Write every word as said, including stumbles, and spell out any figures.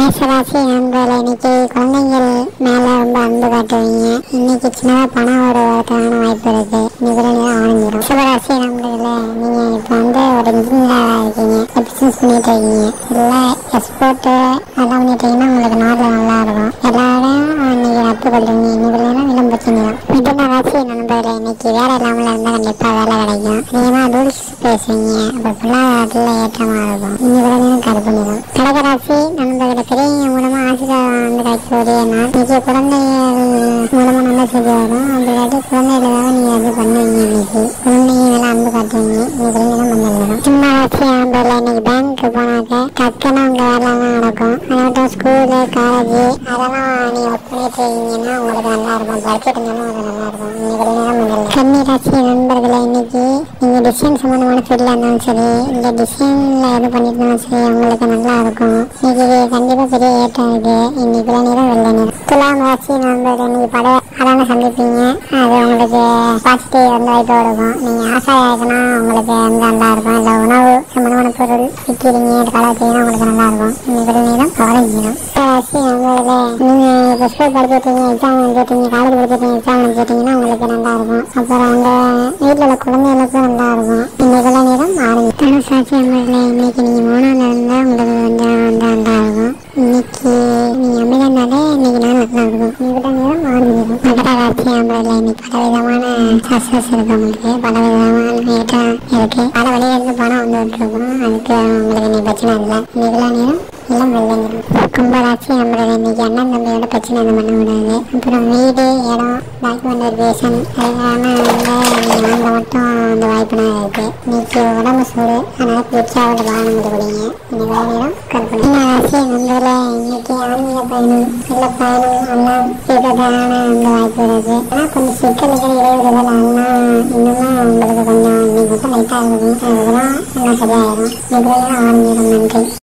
மேஷராசி நண்பர்களே, இன்னைக்கு குழந்தைகள் மேல ரொம்ப அன்பு காட்டுவீங்க. இன்னைக்கு சின்னதா பணம் வருவதற்கான வாய்ப்பு இருக்கு. இன்னைக்கு ஆரம்பிடும். சிவராசி நண்பர்களே, நீங்க இப்ப வந்து ஒரு இன்ஜினியரா இருக்கீங்க, பிசினஸ் பண்ணிட்டு இருக்கீங்க, இல்ல எக்ஸ்போர்ட் அதெல்லாம் பண்ணிட்டீங்கன்னா உங்களுக்கு நாட்டுல நல்லா இருக்கும். எல்லாரும் இன்னைக்கு நட்பு கொள்றீங்க. இன்னைக்கு விளம்பரம் பிரச்சனைதான். மிதுன ராசி நண்பர்களே, இன்னைக்கு வேலை இல்லாமல இருந்தா கண்டிப்பா வேலை கிடைக்கும். அதிகமா ரூல்ஸ் பேசுவீங்க, அப்ப பொருளாதாரத்துல ஏற்றமா இருக்கும். இன்னைக்கு கரு பண்ணிடும். கடகராசி நண்பர்களே, பெரியவங்க மூலமா ஆசீர்வாதம் வந்து கிடைக்கக்கூடிய நாள். இன்னைக்கு குழந்தைகள் மூலமா நல்ல செய்தி வரும். அப்படி குழந்தைகளுக்காக நீங்க அது பண்ணுவீங்க. இன்னைக்கு குழந்தைங்க மேல அன்பு காட்டுவீங்க. இன்னைக்கு பண்ணிடலாம். சின்ன ராசி நண்பர்களே, இன்னைக்கு பேங்க்கு போனாக்க டக்குன்னு உங்க வேலைலாம் நடக்கும். அதாவது ஸ்கூலு காலேஜ் அதெல்லாம் நீங்க ஒர்க் பண்ணிட்டு இருக்கீங்கன்னா உங்களுக்கு நல்லா இருக்கும். படிச்சுட்டு இருந்தாலும் அது நல்லா இருக்கும். இன்னைக்கு பண்ணிடலாம். கன்னி ராசி நண்பர்களே, இன்னைக்கு நீங்க டிசைன் சம்பந்தமான ஃபீல்ட்ல இருந்தாலும் சரி, இல்ல டிசைன்ல எது பண்ணிட்டு இருந்தாலும் சரி, உங்களுக்கு நல்லா இருக்கும். இன்னைக்கு கண்டிப்பா பெரிய ஏற்றம் இருக்கு. இன்னைக்கு நிறம் வெள்ளை நிறம். துலாம் ராசி நண்பர்கள், இன்னைக்கு பட அதான சந்திப்பீங்க. அது உங்களுக்கு பாசிட்டிவ் வந்து வாய்ப்பு கொடுக்கும். நீங்க ஆசை ஆயிடுச்சுன்னா உங்களுக்கு வந்து நல்லா இருக்கும். இல்ல உணவு சம்பந்தமான பொருள் விற்கிறீங்க, கலாச்சிங்கன்னா உங்களுக்கு நல்லா இருக்கும். இன்னைக்கு நிறம் ஆரஞ்சு நிறம். ராசி நண்பர்களே, நீங்க இப்போ ஸ்கூல் படிச்சுட்டீங்க, எக்ஸாம் எழுதிட்டீங்க, காலேஜ் படிச்சுட்டீங்க, எக்ஸாம் எழுதிட்டீங்கன்னா உங்களுக்கு நல்லா இருக்கும். அப்புறம் அந்த வீட்டில் உள்ள குழந்தைகளுக்கும் நல்லா இருக்கும். இன்னைக்கு நிறம் ஆரஞ்சு. தனுசு ராசி நண்பர்களே, இன்னைக்கு நீங்க மூணால இருந்தா உங்களுக்கு கொஞ்சம் வந்து நல்லா இருக்கும். இன்னைக்கு நீங்க அமைதியானாலே இன்னைக்கு நான் நல்லா இருக்கும். இன்னைக்கு நேரம் ஆரம்பிக்கும். மகர ராசி நண்பர்களே, இன்னைக்கு பல விதமான சக்சஸ் இருக்கு. உங்களுக்கு பல விதமான ஏற்றம் இருக்கு. பல வழியில இருந்து பணம் வந்து விட்டுருக்கும். அதுக்கு உங்களுக்கு இன்னைக்கு பிரச்சனை இல்லை. இன்னைக்கு நேரம் எல்லாம் வெள்ளை நிறம். கும்பராசி நண்பர்களே, இன்னைக்கு அண்ணன் தம்பியோட பிரச்சனை எதுவும் பண்ண முடியாது. அப்புறம் வீடு இடம் டாக்குமெண்ட் வெரிஃபிகேஷன் அதனால வந்து நீங்க வாங்க மட்டும் அந்த வாய்ப்புனா இருக்கு. இன்னைக்கு உடம்பு சூடு, அதனால குளிர்ச்சியாவது வாகனம் கொடுக்குறீங்க. இன்னைக்கு நேரம் கற்பனை. ராசி நண்பர்களே, இன்னைக்கு ஆன்மீக பயணம் இல்ல பயணம் எல்லாம் தீர்க்கதான அந்த வாய்ப்பு இருக்கு. ஆனா கொஞ்சம் சிக்கலுக்கு இடைவெளிகள் எல்லாம் இன்னும் உங்களுக்கு கொஞ்சம் இன்னைக்கு மட்டும் லைட்டா இருக்கும். அதெல்லாம் எல்லாம் சரியாயிடும். இன்னைக்கு ஆன்மீகம். நன்றி.